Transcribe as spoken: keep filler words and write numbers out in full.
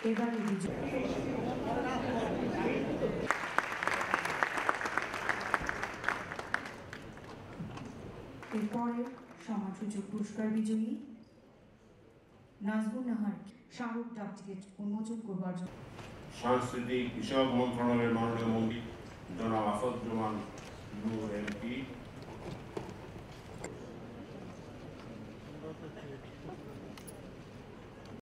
এবারে বিজয় এরপরে সম্মানসূচক পুরস্কার বিজয়ী নাজমুন নাহার স্মারক ডাকটিকিট উন্মোচন করবার জন্য সাংস্কৃতিক বিষয়ক মন্ত্রণালয়ের মাননীয় মন্ত্রী জনাব আসাদুজ্জামান নূর এমপি